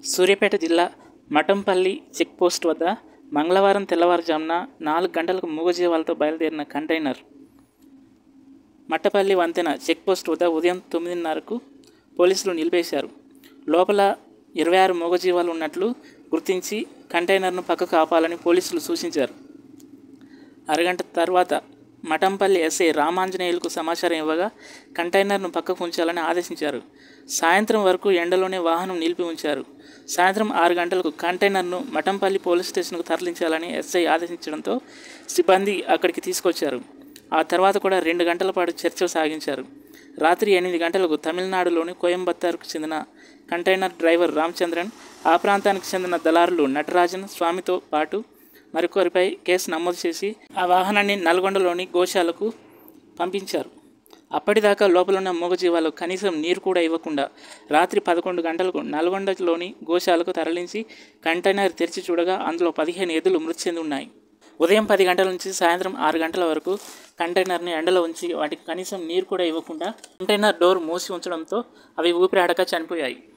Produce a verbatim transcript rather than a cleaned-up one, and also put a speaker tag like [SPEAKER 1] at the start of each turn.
[SPEAKER 1] సూర్యాపేట జిల్లా మఠంపల్లి చెక్పోస్ట్ వద్ద మంగళవారం తెల్లవారుజామున నాలుగు గంటలకు మూగజీవాలతో బయలుదేరిన కంటైనర్ మట్టపల్లి వంతెన చెక్పోస్ట్ వద్ద ఉదయం తొమ్మిదిన్నరకు పోలీసులు నిలిపేశారు. లోపల ఇరవై ఆరు మూగజీవాలు ఉన్నట్లు గుర్తించి కంటైనర్ను పక్కకు ఆపాలని పోలీసులు సూచించారు. అరగంట తర్వాత మఠంపల్లి ఎస్ఐ రామాంజనేయులకు సమాచారం ఇవ్వగా కంటైనర్ను పక్కకు ఉంచాలని ఆదేశించారు. సాయంత్రం వరకు ఎండలోనే వాహనం నిలిపి ఉంచారు. సాయంత్రం ఆరు గంటలకు కంటైనర్ను మఠంపల్లి పోలీస్ స్టేషన్కు తరలించాలని ఎస్ఐ ఆదేశించడంతో సిబ్బంది అక్కడికి తీసుకొచ్చారు. ఆ తర్వాత కూడా రెండు గంటల పాటు చర్చలు సాగించారు. రాత్రి ఎనిమిది గంటలకు తమిళనాడులోని కోయంబత్తూరుకు చెందిన కంటైనర్ డ్రైవర్ రామచంద్రన్, ఆ ప్రాంతానికి చెందిన దళారులు నటరాజన్, స్వామితో పాటు మరొకరిపై కేసు నమోదు చేసి ఆ వాహనాన్ని నల్గొండలోని గోశాలకు పంపించారు. అప్పటిదాకా లోపలున్న మూగజీవాలకు కనీసం నీరు కూడా ఇవ్వకుండా రాత్రి పదకొండు గంటలకు నల్గొండలోని గోశాలకు తరలించి కంటైనర్ తెరిచి చూడగా అందులో పదిహేను ఎద్దులు మృతి చెంది ఉన్నాయి. ఉదయం పది గంటల నుంచి సాయంత్రం ఆరు గంటల వరకు కంటైనర్ని ఎండలో ఉంచి వాటికి కనీసం నీరు కూడా ఇవ్వకుండా కంటైనర్ డోర్ మూసి ఉంచడంతో అవి ఊపిరాడక చనిపోయాయి.